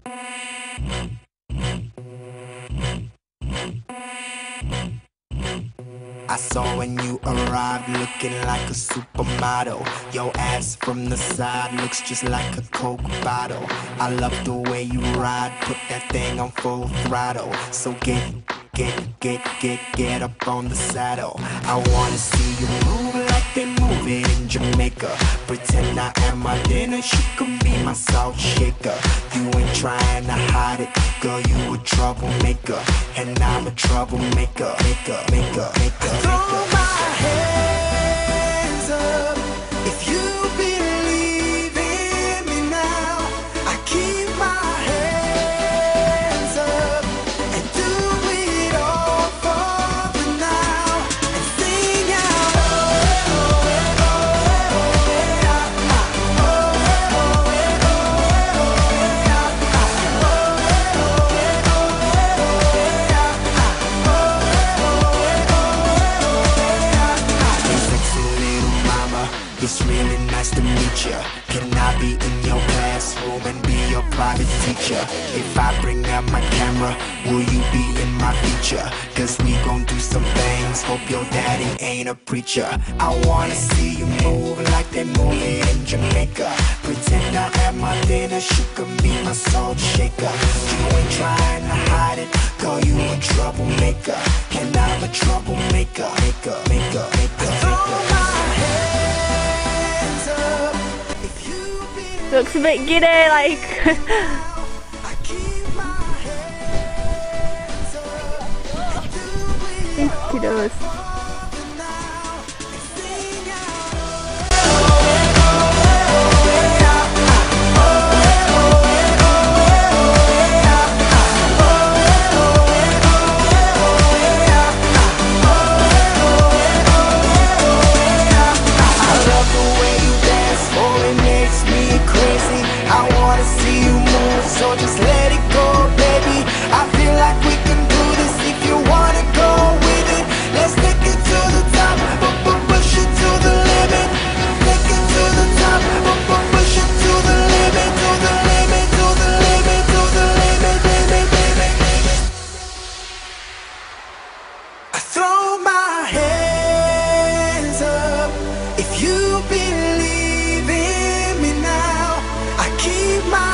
I saw when you arrived looking like a supermodel. Your ass from the side looks just like a Coke bottle. I love the way you ride, put that thing on full throttle. So get up on the saddle. I wanna see you move like they move it in Jamaica. Pretend I am my dinner, she could be my salt shaker. You ain't trying to hide it, girl, you a troublemaker. And I'm a troublemaker, maker. Throw my hands up if you believe in me now. I keep my hands up and do it all for the now. And sing out, it's really nice to meet ya. Can I be in your classroom and be your private teacher? If I bring out my camera, will you be in my feature? Cause we gon' do some things, hope your daddy ain't a preacher. I wanna see you move like they move it in Jamaica. Pretend I am my dinner, she could be my salt shaker. You ain't trying to hide it, girl, you a troublemaker. And I'm a troublemaker, maker. Looks a bit giddy, like. He does. So just let it go, baby. I feel like we can do this if you wanna go with it. Let's take it to the top, push it to the limit. Take it to the top, push it to the limit, to the limit, to the limit, to the limit, baby. I throw my hands up if you believe in me now. I keep my